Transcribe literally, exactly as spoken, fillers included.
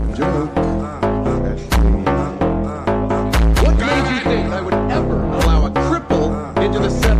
joke. What made you think I would ever allow a cripple into the center